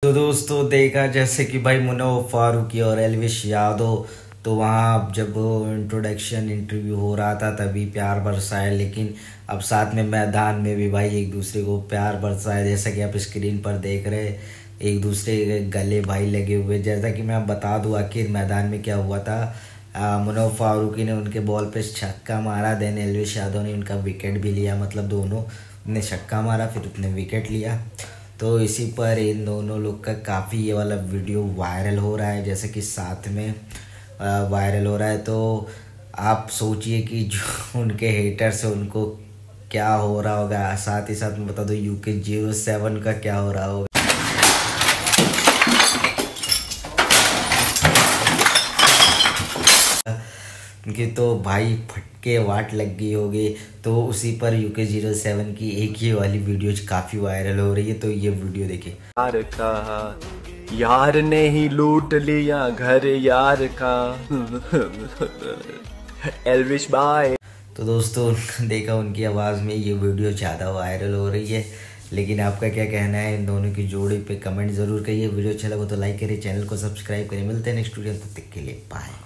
तो दोस्तों देखा जैसे कि भाई मुनव्वर फारूकी और एल्विश यादव, तो वहाँ जब इंट्रोडक्शन इंटरव्यू हो रहा था तभी प्यार बरसाया, लेकिन अब साथ में मैदान में भी भाई एक दूसरे को प्यार बरसाया। जैसा कि आप स्क्रीन पर देख रहे, एक दूसरे के गले भाई लगे हुए। जैसा कि मैं बता दूं आखिर मैदान में क्या हुआ था। मुनव्वर फारूकी ने उनके बॉल पे छक्का मारा, देन एल्विश यादव ने उनका विकेट भी लिया। मतलब दोनों ने छक्का मारा फिर उसने विकेट लिया। तो इसी पर इन दोनों लोग का काफ़ी ये वाला वीडियो वायरल हो रहा है, जैसे कि साथ में वायरल हो रहा है। तो आप सोचिए कि जो उनके हेटर्स हैं उनको क्या हो रहा होगा। साथ ही साथ मैं बता दूं UK07 का क्या हो रहा होगा। कि तो भाई फटके वाट लग गई होगी। तो उसी पर UK07 की एक ही वाली वीडियो काफ़ी वायरल हो रही है, तो ये वीडियो देखिए। यार का यार ने ही लूट लिया घर यार का एल्विश बाय। तो दोस्तों देखा उनकी आवाज़ में ये वीडियो ज़्यादा वायरल हो रही है, लेकिन आपका क्या कहना है इन दोनों की जोड़ी पे कमेंट ज़रूर करिए। वीडियो अच्छा लगा तो लाइक करिए, चैनल को सब्सक्राइब करिए। मिलते हैं नेक्स्ट वीडियो, तब तक के लिए बाय।